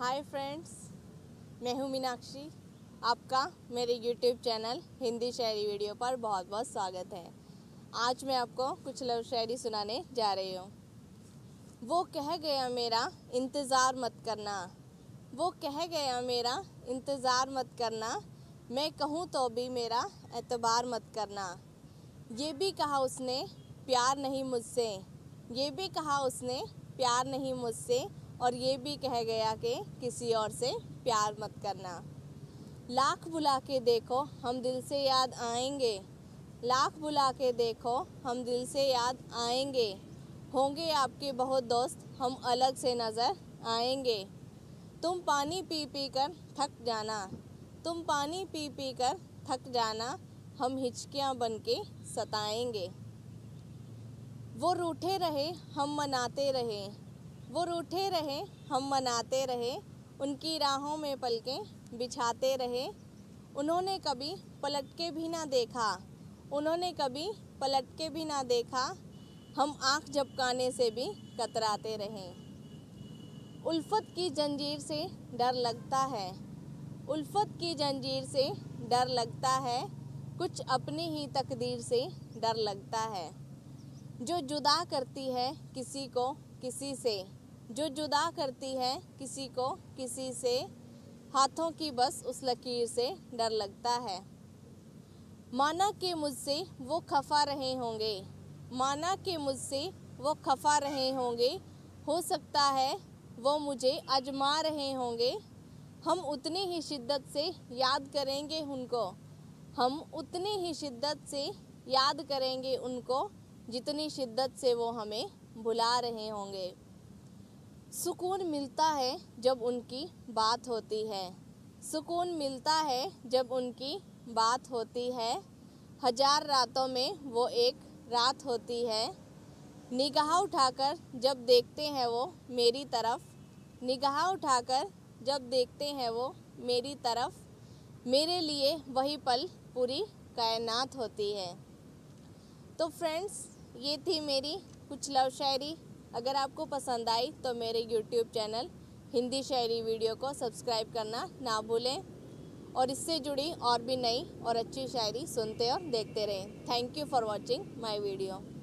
Hi friends, मैं हूँ मीनाक्षी। आपका मेरे YouTube channel Hindi shayari video पर बहुत बहुत स्वागत है। आज मैं आपको कुछ लव शायरी सुनाने जा रही हूँ। वो कह गया मेरा इंतज़ार मत करना, वो कह गया मेरा इंतज़ार मत करना, मैं कहूँ तो भी मेरा एतबार मत करना। ये भी कहा उसने प्यार नहीं मुझसे, ये भी कहा उसने प्यार नहीं मुझसे, और ये भी कह गया कि किसी और से प्यार मत करना। लाख बुला के देखो हम दिल से याद आएंगे, लाख बुला के देखो हम दिल से याद आएंगे, होंगे आपके बहुत दोस्त हम अलग से नज़र आएंगे। तुम पानी पी पी कर थक जाना, तुम पानी पी पी कर थक जाना, हम हिचकियाँ बन के सताएंगे। वो रूठे रहे हम मनाते रहे, वो रूठे रहे हम मनाते रहे, उनकी राहों में पलकें बिछाते रहे। उन्होंने कभी पलट के भी ना देखा, उन्होंने कभी पलट के भी ना देखा, हम आँख झपकाने से भी कतराते रहे। उल्फत की जंजीर से डर लगता है, उल्फत की जंजीर से डर लगता है, कुछ अपनी ही तकदीर से डर लगता है। जो जुदा करती है किसी को किसी से, जो जुदा करती है किसी को किसी से, हाथों की बस उस लकीर से डर लगता है। माना कि मुझसे वो खफा रहे होंगे, माना कि मुझसे वो खफा रहे होंगे, हो सकता है वो मुझे आजमा रहे होंगे। हम उतनी ही शिद्दत से याद करेंगे उनको, हम उतनी ही शिद्दत से याद करेंगे उनको, जितनी शिद्दत से वो हमें भुला रहे होंगे। सुकून मिलता है जब उनकी बात होती है, सुकून मिलता है जब उनकी बात होती है, हजार रातों में वो एक रात होती है। निगाह उठाकर जब देखते हैं वो मेरी तरफ, निगाह उठाकर जब देखते हैं वो मेरी तरफ, मेरे लिए वही पल पूरी कायनात होती है। तो फ्रेंड्स, ये थी मेरी कुछ लव शायरी। अगर आपको पसंद आई तो मेरे YouTube channel Hindi shayari video को सब्सक्राइब करना ना भूलें, और इससे जुड़ी और भी नई और अच्छी शायरी सुनते और देखते रहें। Thank you for watching my video.